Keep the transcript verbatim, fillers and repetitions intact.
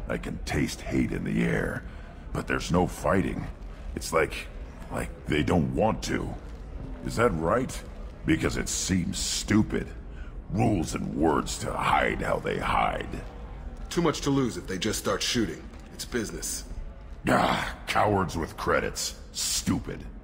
I can taste hate in the air, but there's no fighting. It's like... like they don't want to. Is that right? Because it seems stupid. Rules and words to hide how they hide. Too much to lose if they just start shooting. It's business. Ah, cowards with credits. Stupid.